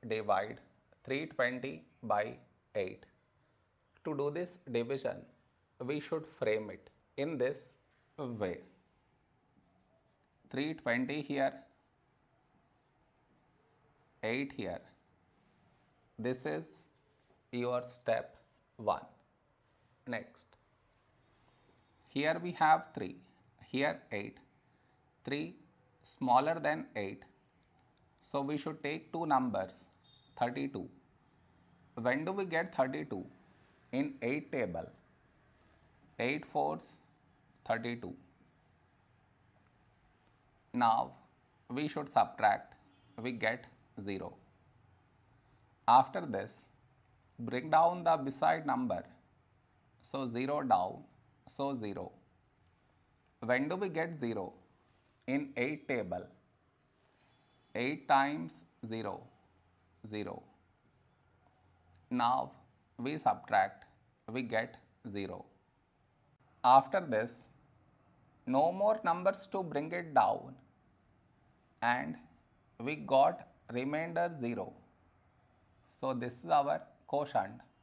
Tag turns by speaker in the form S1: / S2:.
S1: divide 320 by 8. To do this division, we should frame it in this way. 320 here, 8 here. This is your step 1. Next, here we have 3, here 8. 3 smaller than 8. So we should take two numbers, 32. When do we get 32? In 8 table. 8 fours 32. Now we should subtract, we get 0. After this, bring down the beside number. So 0 down, so 0. When do we get 0? In 8 table. 8 times 0, 0. Now we subtract, we get 0. After this, no more numbers to bring it down, and we got remainder 0. So this is our quotient.